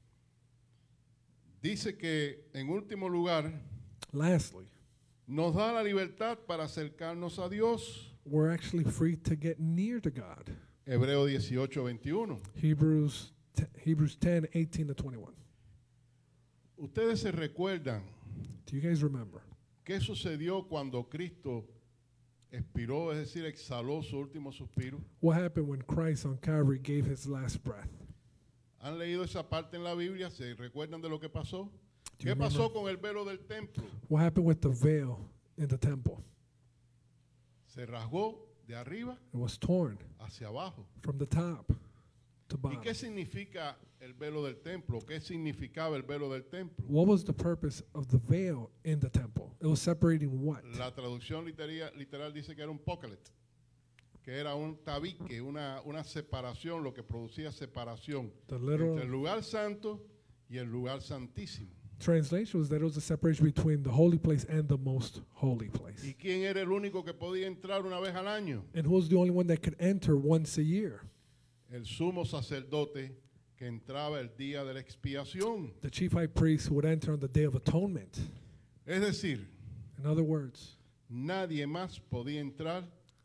Dice que, en último lugar, Lastly, nos da la libertad para acercarnos a Dios. we're actually free to get near to God. Hebreo 18:21. Hebrews 10, 18 to 21. Ustedes se recuerdan Do you guys remember qué sucedió cuando Cristo expiró, es decir, exhaló su último suspiro. what happened when Christ on Calvary gave his last breath? ¿Han leído esa parte en la Biblia? ¿Se recuerdan de lo que pasó? Do you ¿Qué pasó remember? con el velo del templo? What happened with the veil in the temple? Se rasgó de arriba It was torn hacia abajo. from the top to ¿Y bottom. qué significa el velo del templo? ¿Qué significaba el velo del templo? What was the purpose of the veil in the temple? It was separating what? La traducción literal dice que era un pokelet, que era un tabique, una separación, lo que producía separación The entre el literal lugar santo y el lugar santísimo. translation was that it was a separation between the holy place and the most holy place. ¿Y quién era el único que podía entrar una vez al año? And who was the only one that could enter once a year? El sumo sacerdote que entraba el día de la expiación. The chief high priest who would enter on the Day of Atonement. Es decir, In other words, nadie más podía entrar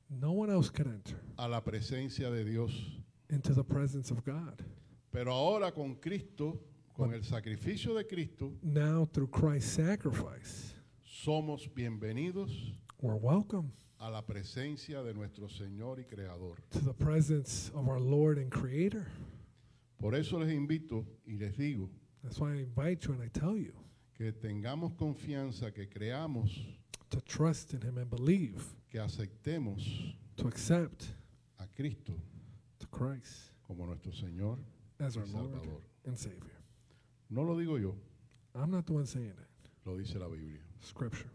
No one else could enter a la presencia de Dios. into the presence of God. Pero ahora con Cristo, con el sacrificio de Cristo, Now, through Christ's sacrifice, somos bienvenidos we're welcome a la presencia de nuestro Señor y Creador. to the presence of our Lord and Creator. Por eso les invito y les digo That's why I invite you and I tell you que tengamos confianza, que creamos, to trust in Him and believe, que aceptemos to accept a Cristo to Christ como nuestro Señor as y our Lord Salvador. and Savior. No lo digo yo, I'm not the one saying it. lo dice la Biblia. Scripture.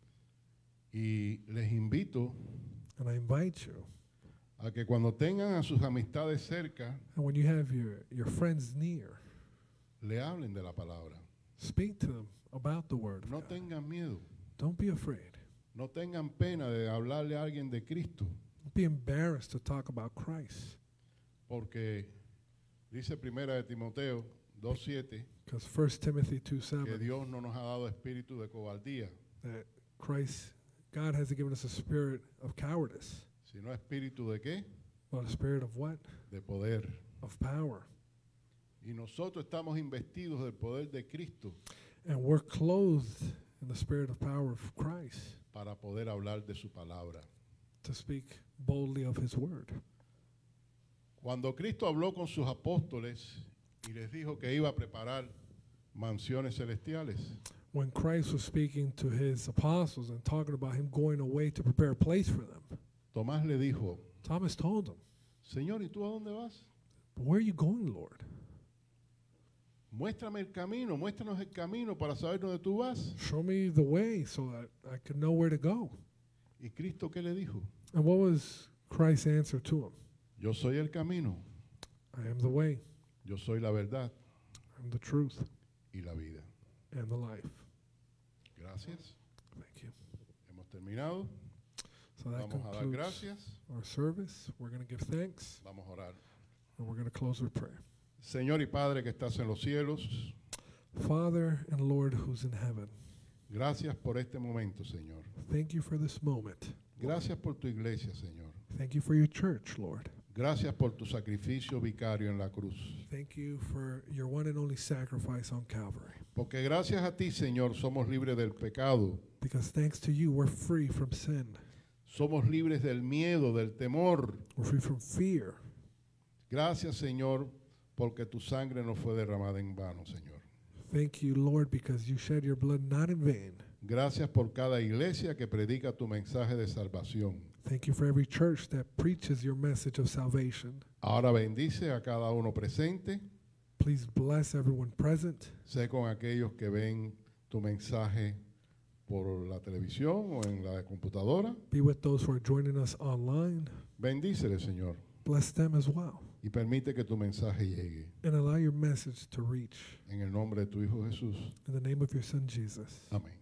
Y les invito And I invite you, a que cuando tengan a sus amistades cerca, and when you have your friends near, le hablen de la palabra. speak to them about the Word of No God. tengan miedo, Don't be afraid. no tengan pena de hablarle a alguien de Cristo, Don't be embarrassed to talk about Christ. porque dice Primera de Timoteo 2:7 Because 1 Timothy que 2:7, Dios no nos ha dado espíritu de cobardía, that God hasn't given us a spirit of cowardice, sino espíritu de qué? but a spirit of what? De poder. Of power. Y nosotros estamos investidos del poder de Cristo And we're clothed in the spirit of power of Christ para poder hablar de su palabra. to speak boldly of His Word. Cuando Cristo habló con sus apóstoles y les dijo que iba a preparar mansiones celestiales, When Christ was speaking to His apostles and talking about Him going away to prepare a place for them, Tomás le dijo, Thomas told him, Señor, ¿y tú a dónde vas? "But where are you going, Lord? Muéstrame el camino, muéstranos el camino para saber dónde tú vas. Show me the way so that I could know where to go." ¿Y Cristo qué le dijo? And what was Christ's answer to him? Yo soy el camino, I am the way, yo soy la verdad I'm the truth, y la vida. and the life. Gracias. Thank you. Hemos terminado. So that Vamos a dar concludes gracias. our service. We're going to give thanks, Vamos a orar. and we're going to close with prayer. Señor y Padre que estás en los cielos, Father and Lord who's in heaven, gracias por este momento, Señor. thank you for this moment. Gracias por tu iglesia, Señor. Thank you for your church, Lord. Gracias por tu sacrificio vicario en la cruz. Thank you for your one and only sacrifice on Calvary. Porque gracias a ti, Señor, somos libres del pecado. Because thanks to you, we're free from sin. Somos libres del miedo, del temor. We're free from fear. Gracias, Señor, porque tu sangre no fue derramada en vano, Señor. Thank you, Lord, because you shed your blood not in vain. Gracias por cada iglesia que predica tu mensaje de salvación. Thank you for every church that preaches your message of salvation. Ahora bendice a cada uno presente. Please bless everyone present. Sé con aquellos que ven tu mensaje por la televisión o en la computadora. Be with those who are joining us online. Bendícele, Señor, Bless them as well. y permite que tu mensaje llegue. And allow your message to reach. En el nombre de tu Hijo Jesús. In the name of your Son, Jesus. Amén.